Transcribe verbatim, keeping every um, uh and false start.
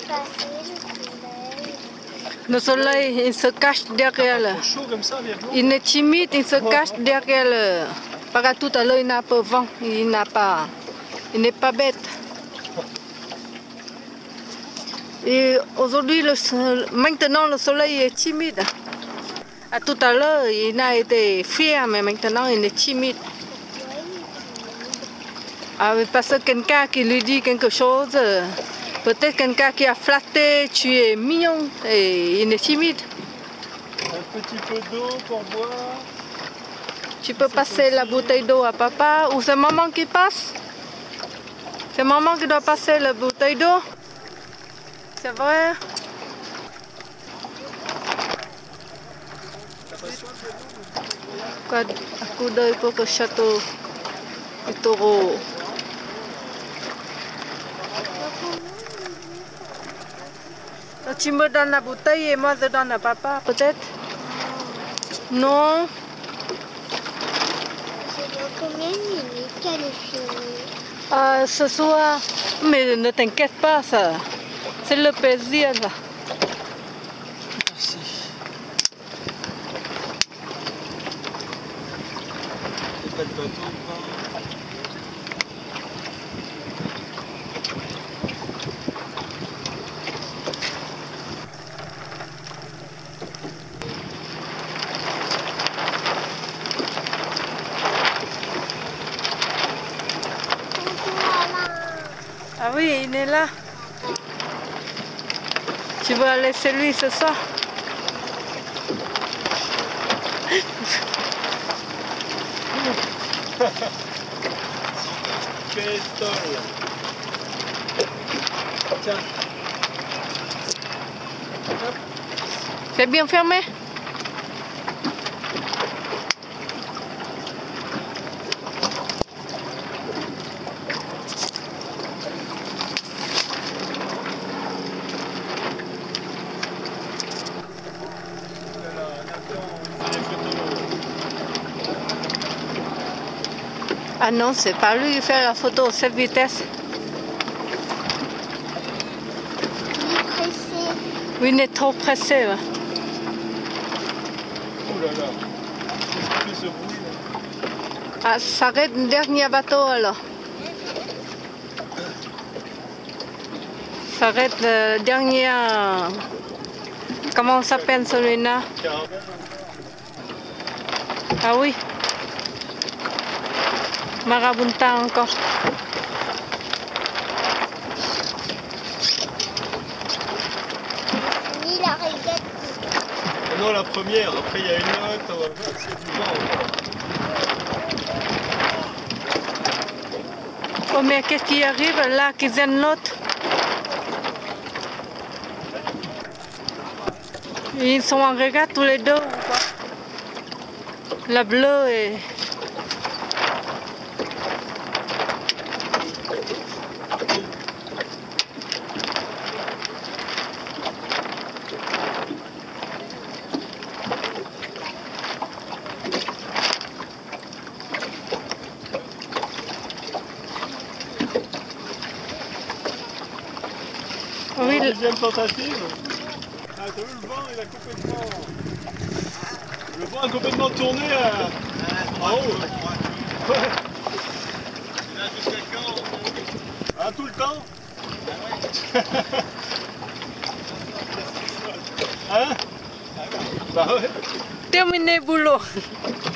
Le soleil, il se cache derrière le... Il est timide, il se cache derrière le... Parce que tout à l'heure, il n'a pas vent, il n'a pas... Il n'est pas bête. Et aujourd'hui, le... maintenant, le soleil est timide. À tout à l'heure, il a été fier, mais maintenant, il est timide. Ah, parce que quelqu'un qui lui dit quelque chose... Peut-être quelqu'un qui a flatté, tu es mignon et il est timide. Un petit peu d'eau pour boire. Tu peux passer la bouteille d'eau à papa ou c'est maman qui passe? C'est maman qui doit passer la bouteille d'eau? C'est vrai? Un coup d'œil pour le château du taureau. Tu me donnes la bouteille et moi je donne à papa, peut-être? Non. C'est dans combien de minutes qu'elle est finie? Euh, ce soir. Mais ne t'inquiète pas, ça. C'est le plaisir, là. Merci. C'est pas de bateau, quoi. Ah oui, il est là. Tu veux aller chez lui ce soir? Pétole. Tiens. C'est bien fermé? Ah non, c'est pas lui qui fait la photo, cette vitesse. Il est pressé. Oui, il est trop pressé. Ouais. Oh là là. Qu'est-ce que ce bruit là? Ah, ça arrête le dernier bateau alors. Ça arrête le dernier... Comment s'appelle celui-là? Ah oui. Marabunta encore. Ni la régate. Non, la première. Après, il y a une autre. On va voir s'il y a du vent. Oh, mais qu'est-ce qui arrive là, qui viennent l'autre? Ils sont en régate tous les deux ou quoi? La bleue et... Oui, la deuxième tentative. Ah, t'as vu le vent, il a complètement... Le vent a complètement tourné à... en haut. Ouais. Et là, jusqu'à quand? Ah, tout le temps? Hein? Bah ouais. Terminé boulot.